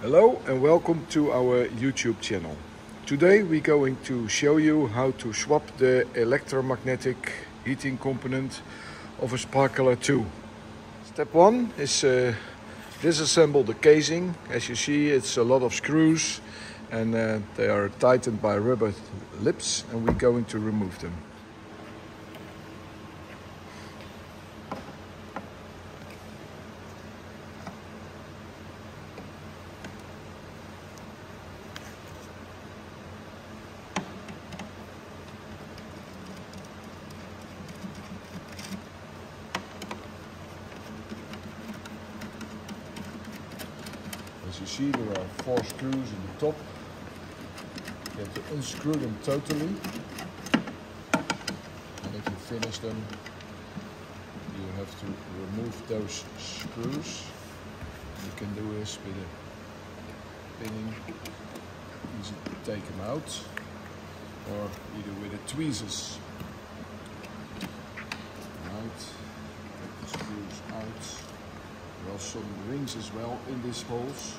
Hello and welcome to our YouTube channel. Today we're going to show you how to swap the electromagnetic heating component of a Sparkler 2. Step 1 is disassemble the casing. As you see, it's a lot of screws and they are tightened by rubber lips, and we're going to remove them. As you see, there are 4 screws in the top. You have to unscrew them totally, and if you finish them, you have to remove those screws. You can do this with a pinning, easy to take them out, or either with the tweezers. Right, take the screws out. There are some rings as well in these holes.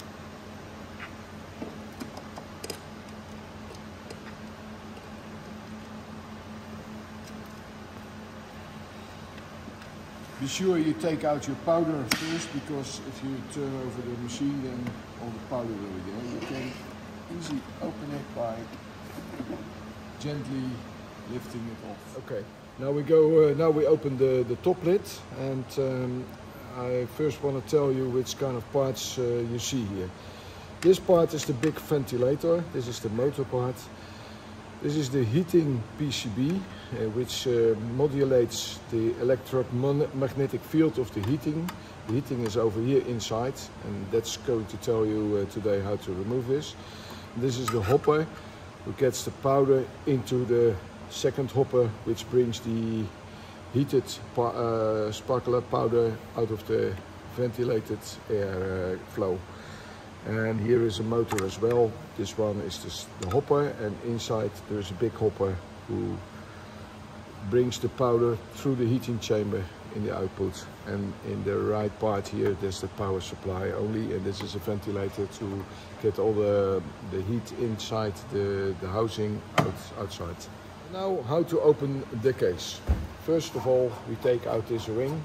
Be sure you take out your powder first, because if you turn over the machine, then all the powder will be there. You can easily open it by gently lifting it off. Okay, now we go. Now we open the top lid, and I first want to tell you which kind of parts you see here. This part is the big ventilator. This is the motor part. This is the heating PCB, which modulates the electromagnetic field of the heating. The heating is over here inside, and that's going to tell you today how to remove this. This is the hopper, who gets the powder into the second hopper, which brings the heated sparkler powder out of the ventilated air flow. And here is a motor as well. This one is the hopper, and inside there is a big hopper who brings the powder through the heating chamber in the output. And in the right part here, there's the power supply only, and this is a ventilator to get all the heat inside the housing outside. Now, how to open the case. First of all, we take out this ring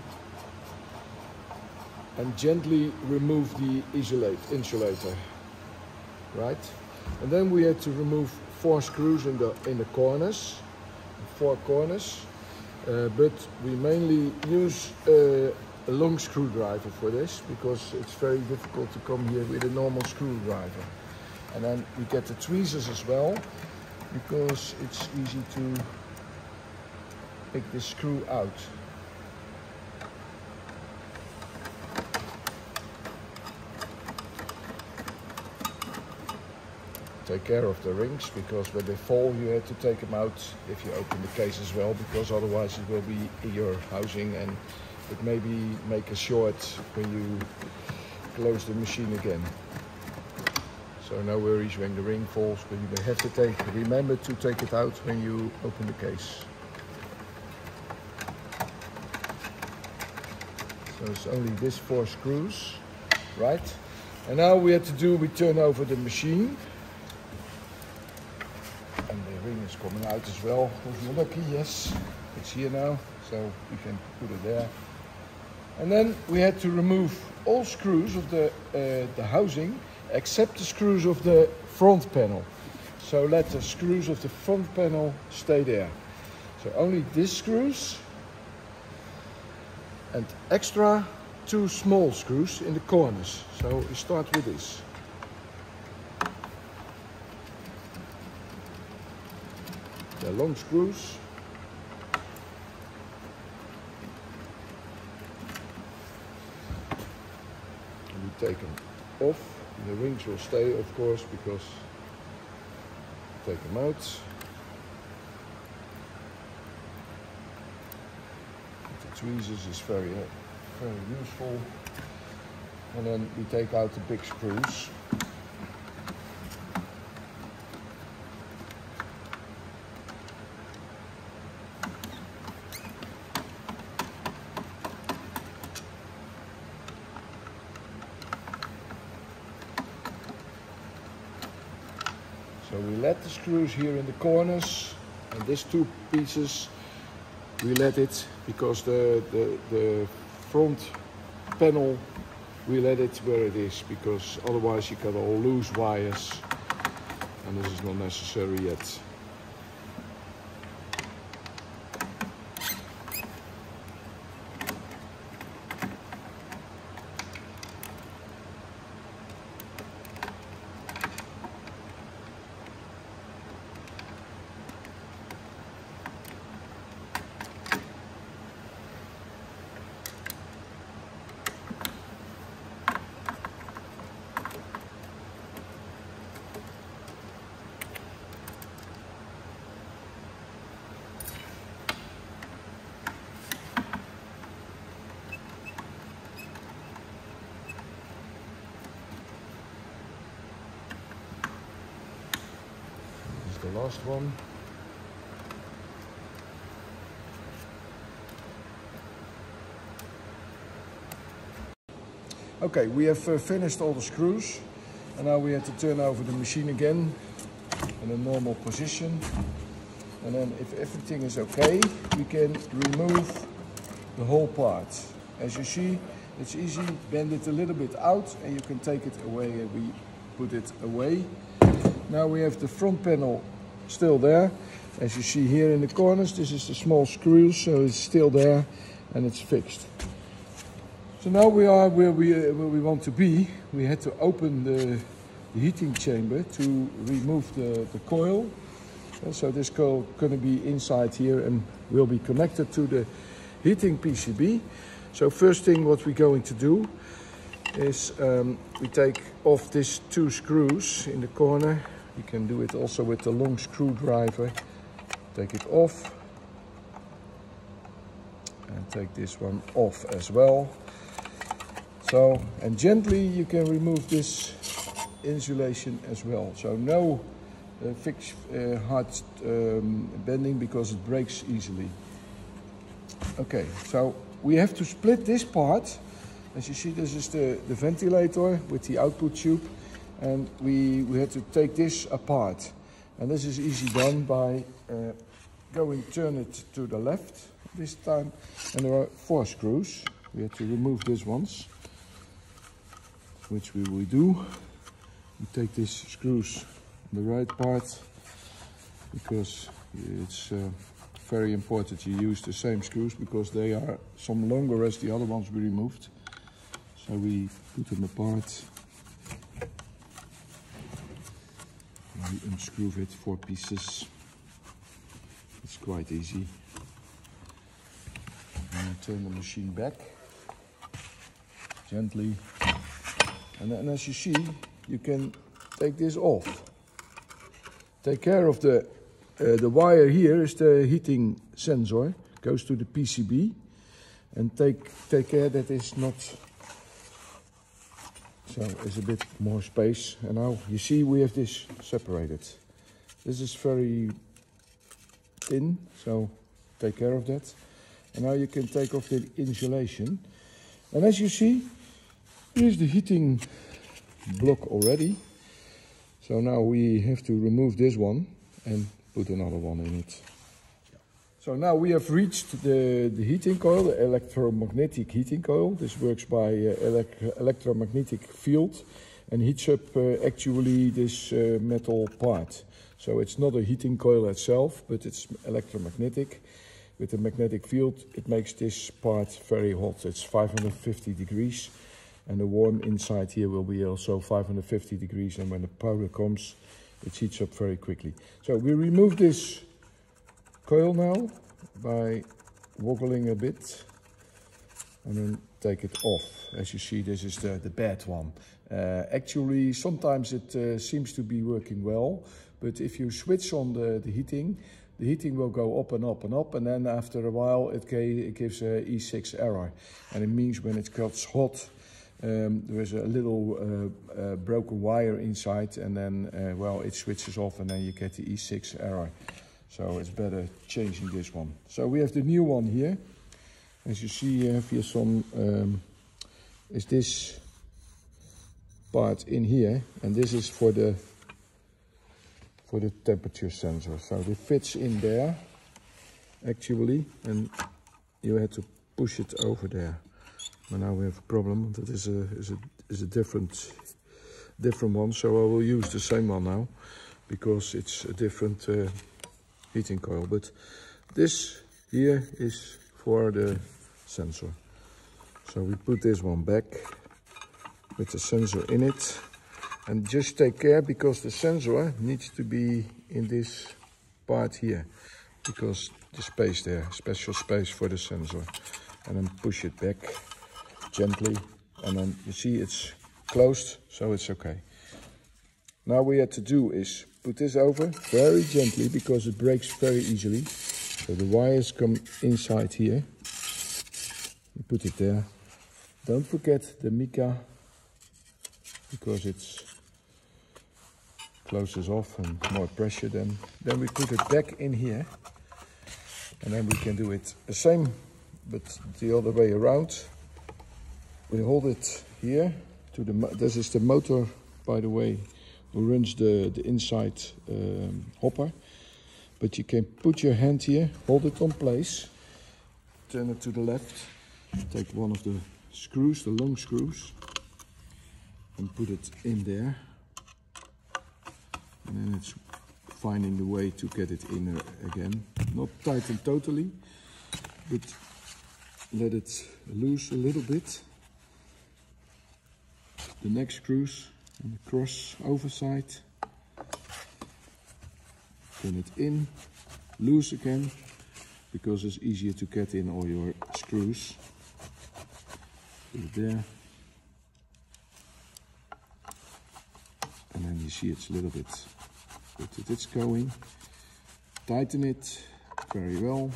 and gently remove the insulator, right? And then we had to remove 4 screws in the corners, 4 corners, but we mainly use a long screwdriver for this, because it's very difficult to come here with a normal screwdriver. And then we get the tweezers as well, because it's easy to pick the screw out. Take care of the rings, because when they fall you have to take them out if you open the case as well, because otherwise it will be in your housing and it may make a short when you close the machine again. So no worries when the ring falls, but you have to remember to take it out when you open the case. So it's only these 4 screws, right? And now we turn over the machine. And the ring is coming out as well. If you're lucky, yes, it's here now, so we can put it there. And then we had to remove all screws of the housing, except the screws of the front panel. So let the screws of the front panel stay there. So only these screws, and extra 2 small screws in the corners. So we start with this. They're long screws. And we take them off. And the rings will stay, of course, because take them out. The tweezers is very useful. And then we take out the big screws. So we let the screws here in the corners, and these two pieces we let it because the front panel we let it where it is, because otherwise you got all loose wires and this is not necessary yet. The last one. Okay, we have finished all the screws, and now we have to turn over the machine again in a normal position, and then if everything is okay we can remove the whole part. As you see, it's easy. Bend it a little bit out and you can take it away, and we put it away. Now we have the front panel still there. As you see here in the corners, this is the small screws, so it's still there and it's fixed. So now we are where we want to be. We had to open the heating chamber to remove the coil. And so this coil is going to be inside here and will be connected to the heating PCB. So first thing what we're going to do is we take off these two screws in the corner. You can do it also with the long screwdriver. Take it off and take this one off as well. So, and gently you can remove this insulation as well. So no fixed hard bending because it breaks easily. Okay, so we have to split this part. As you see, this is the ventilator with the output tube, and we had to take this apart. And this is easy done by turn it to the left this time. And there are 4 screws. We have to remove these ones, which we will do. We take these screws on the right part because it's very important you use the same screws because they are some longer as the other ones we removed. So we put them apart. And we unscrew it 4 pieces. It's quite easy. And turn the machine back gently. And as you see, you can take this off. Take care of the wire here is the heating sensor. Goes to the PCB. And take care that it's not, so it's a bit more space. And now you see we have this separated. This is very thin, so take care of that. And now you can take off the insulation. And as you see, here's the heating block already. So now we have to remove this one and put another one in it. So now we have reached the heating coil, the electromagnetic heating coil. This works by electromagnetic field and heats up actually this metal part. So it's not a heating coil itself, but it's electromagnetic. With the magnetic field, it makes this part very hot. It's 550 degrees. And the warm inside here will be also 550 degrees, and when the powder comes, it heats up very quickly. So we remove this coil now by wobbling a bit and then take it off. As you see, this is the bad one. Actually, sometimes it seems to be working well, but if you switch on the heating will go up and up and up, and then after a while it gives a E6 error. And it means when it gets hot, there is a little broken wire inside, and then well, it switches off and then you get the E6 error. So it's better changing this one. So we have the new one here. As you see, you have here some, is this part in here, and this is for the for the temperature sensor. So it fits in there actually, and you had to push it over there. But now we have a problem. That is a different one. So I will use the same one now because it's a different heating coil. But this here is for the sensor. So we put this one back with the sensor in it. And just take care, because the sensor needs to be in this part here, because the space there, special space for the sensor. And then push it back gently, and then you see it's closed, so it's okay. Now we have to do is put this over very gently, because it breaks very easily. So the wires come inside here. You put it there. Don't forget the mica, because it's closes off and more pressure. Then we put it back in here, and then we can do it the same but the other way around. We hold it here to the this is the motor, by the way, who runs the inside hopper. But you can put your hand here, hold it on place, turn it to the left, take one of the screws, the long screws, and put it in there. And then it's finding the way to get it in again. Not tighten totally, but let it loose a little bit. The neck screws and the crossover side. Turn it in, loose again, because it's easier to get in all your screws. Put it there. And then you see it's a little bit, but it's going. Tighten it very well.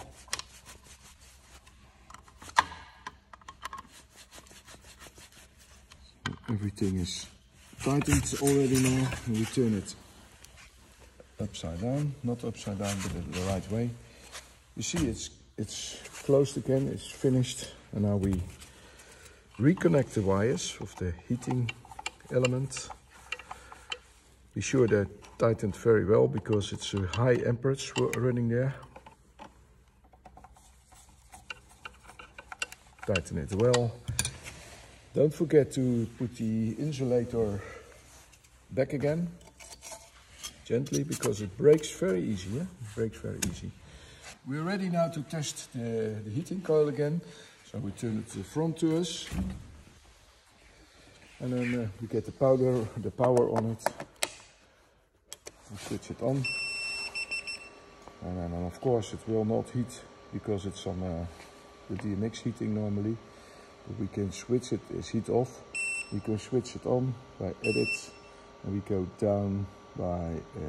Everything is tightened already now, and we turn it upside down, not upside down, but the right way. You see it's closed again, it's finished, and now we reconnect the wires of the heating element. Be sure they're tightened very well, because it's a high amperage running there. Tighten it well. Don't forget to put the insulator back again, gently, because it breaks very easy. Yeah? It breaks very easy. We're ready now to test the heating coil again. So we turn it to the front to us, and then we get the power on it. We switch it on, and then of course it will not heat, because it's on the DMX heating normally. But we can switch it as heat off. We can switch it on by edit, and we go down by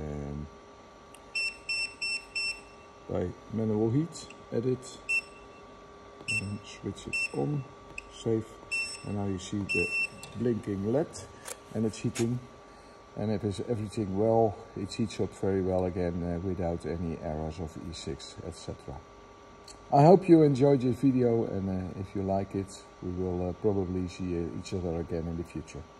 manual heat, edit, and switch it on, save. And now you see the blinking LED, and it's heating. And if it's everything well, it heats up very well again without any errors of E6, etc. I hope you enjoyed this video, and if you like it, we will probably see each other again in the future.